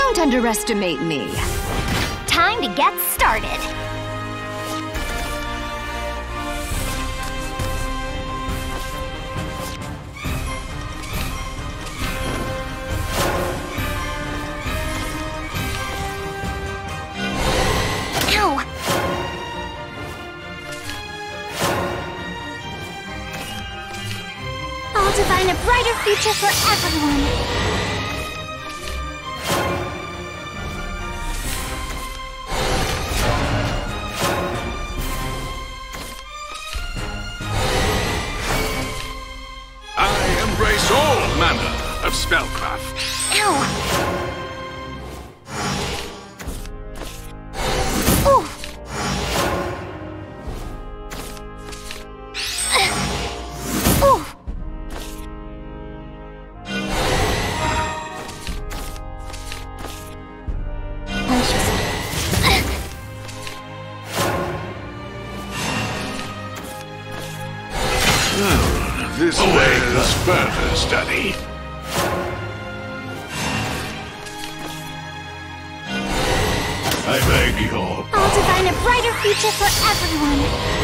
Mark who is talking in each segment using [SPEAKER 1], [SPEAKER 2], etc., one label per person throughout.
[SPEAKER 1] Don't underestimate me.
[SPEAKER 2] Time to get started. Ow! I'll define a brighter future for everyone.
[SPEAKER 3] Embrace all manner of spellcraft.
[SPEAKER 2] Ow! Ooh! Ooh!
[SPEAKER 3] This bears further study. I beg your pardon.
[SPEAKER 2] I'll define a brighter future for everyone.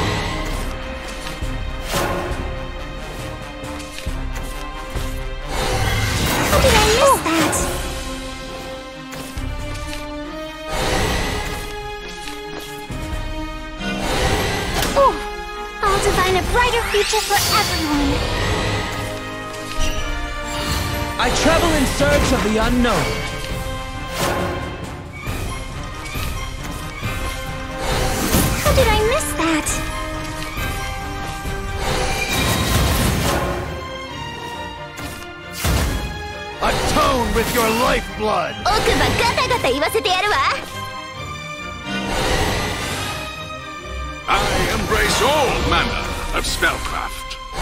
[SPEAKER 2] How did I miss that? Oh! I'll define a brighter future for everyone.
[SPEAKER 4] I travel in search of the unknown.
[SPEAKER 2] How did I miss that?
[SPEAKER 4] Atone with your lifeblood!
[SPEAKER 2] 奥歯ガタガタ言わせてやるわ。
[SPEAKER 3] I embrace all manner of spellcraft.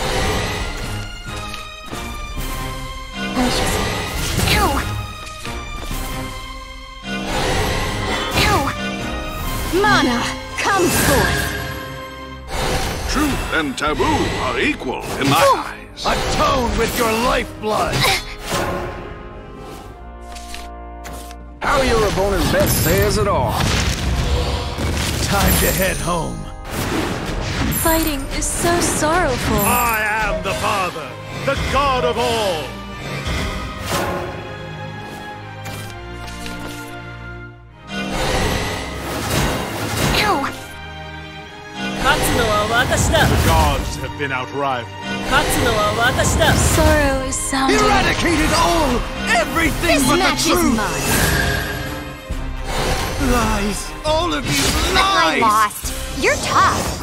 [SPEAKER 2] Ow! Ow!
[SPEAKER 1] Mana, come forth.
[SPEAKER 3] Truth and taboo are equal in my eyes.
[SPEAKER 4] Atone with your lifeblood!
[SPEAKER 5] How your opponent best says it all.
[SPEAKER 4] Time to head home.
[SPEAKER 6] Fighting is so sorrowful.
[SPEAKER 7] I am the Father, the God of all.
[SPEAKER 2] Ow!
[SPEAKER 7] The gods have been outrivaled.
[SPEAKER 6] Sorrow is sounding.
[SPEAKER 4] Eradicated all! Everything
[SPEAKER 1] This
[SPEAKER 4] but
[SPEAKER 1] match
[SPEAKER 4] the
[SPEAKER 1] is
[SPEAKER 4] truth!
[SPEAKER 1] mine.
[SPEAKER 4] Lies! All of you
[SPEAKER 2] I
[SPEAKER 4] lies!
[SPEAKER 2] lost. You're tough.